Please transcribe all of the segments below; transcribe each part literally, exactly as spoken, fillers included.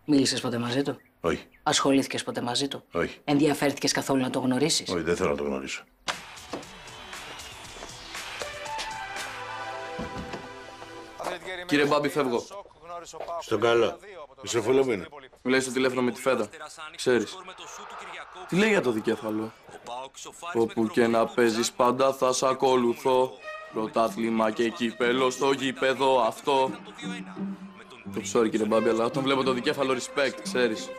Μίλησες ποτέ μαζί του? Όχι. Ασχολήθηκες ποτέ μαζί του? Όχι. Ενδιαφέρθηκες καθόλου να το γνωρίσεις? Όχι, δεν θέλω να το γνωρίσω. Κύριε Μπάμπη, φεύγω. Στο καλό. Είσαι φουλωμένο. Μιλάει στο τηλέφωνο με τη Φέδα. Ξέρεις. Τι λέει για το δικέφαλο? Όπου και να παίζεις πάντα θα σ' ακολουθώ. Πρωτάθλημα και κύπελο στο γήπεδο αυτό. Το sorry κύριε Μπάμπη, αλλά όταν βλέπω το δικέφαλο respect, ξέρεις.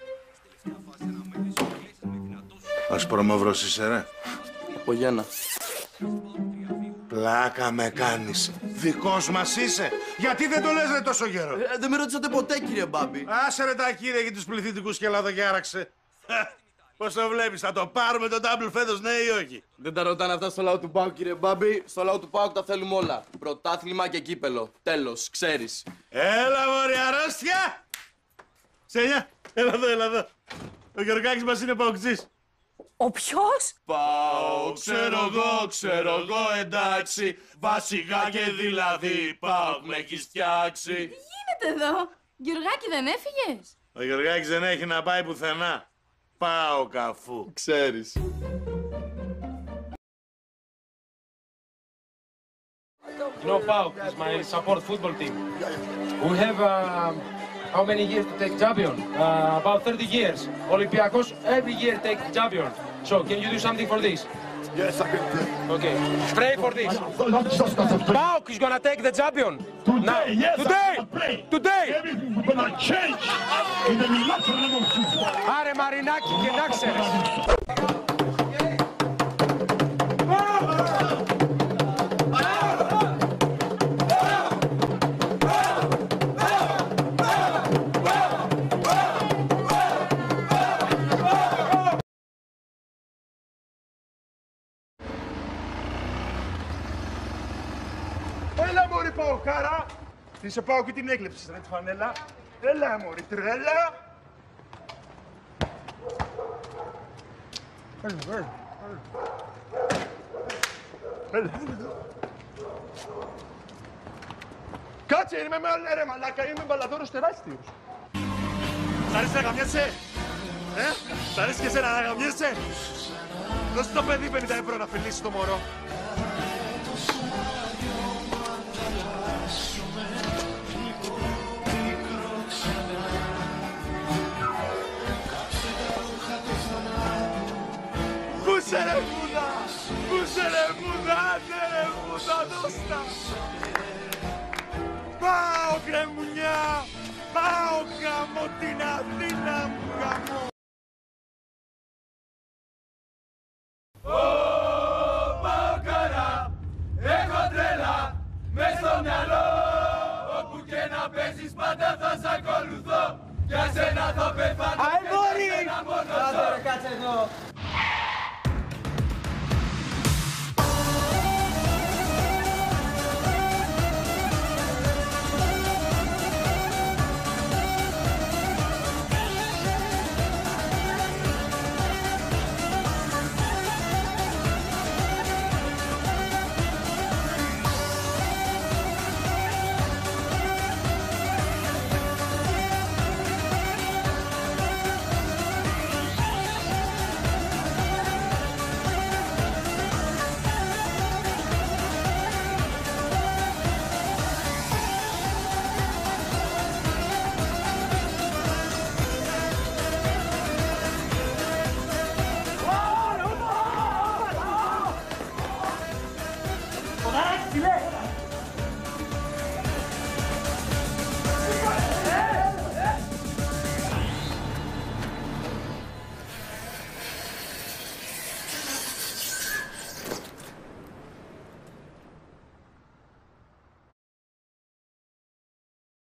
Ασπρομαύρος είσαι, ρε. Από γέννα. Πλάκα με κάνεις. Δικός μας είσαι. Γιατί δεν το λες ρε τόσο καιρό? Ε, δεν με ρωτήσατε ποτέ κύριε Μπάμπη. Άσε ρε τα κύριε για τους πληθυντικούς και λάδο και άραξε. Πώς το βλέπεις, θα το πάρουμε το double φέτος, ναι ή όχι? Δεν τα ρωτάνε αυτά στο λαό του ΠΑΟΚ κύριε Μπάμπη. Στο λαό του ΠΑΟΚ τα θέλουμε όλα. Πρωτάθλημα και κύπελο. Τέλος, ξέρεις. Έλα μωρή αρρώστια! Σένια, έλα εδώ, έλα εδώ. Ο Γεωργάκης μας είναι παοκτζής. Ο ποιος? ΠΑΟΚ, ξέρω εγώ, ξέρω εγώ εντάξει. Βασικά και δηλαδή ΠΑΟΚ με έχεις φτιάξει. Τι γίνεται εδώ? Γεωργάκη, δεν έφυγες? Ο Γεωργάκης δεν έχει να πάει πουθενά. Πάω καφού. Ξέρεις. You know, PAOK is my support football team. We have uh, how many years to take champion? Uh, about thirty years. Olympiacos every year take champion. So can you do something for this? Yes, I can play. Okay. Pray for this. PAOK is gonna take the champion. Today, now. yes, Today. I can pray. Today. Everything is gonna change in the natural name of Jesus. Άρε Μαρινάκη και να ξέρεις. Έλα μωρή Παοκάρα! Τι σε πάω και την έκλεψες ρε τη φανέλα. Έλα μωρή τρέλα! Έλα, έλα, έλα. Έλα, κάτσε, είμαι με όλα ρε μαλάκα, είμαι μπαλαδόρος τεράστιος. Σ' αρέσει να γαμιέσαι? Ε, σ' αρέσει και εσένα να γαμιέσαι? Δώσε το παιδί πενήντα ευρώ να φιλήσει το μωρό. Πούσε ρε μούδα! Πούσε ρε μούδα! Άντε ρε μούδα! Δώστα! Πάω κρεμουνιά! Πάω γαμώ την Αθήνα μου γαμώ! Ω Παοκάρα, έχω τρέλα μες στο μυαλό. Όπου και να παίζεις πάντα θα σ' ακολουθώ. Για σένα θα πεθάνω και για σένα μόνο ζω. Κάτσε εδώ.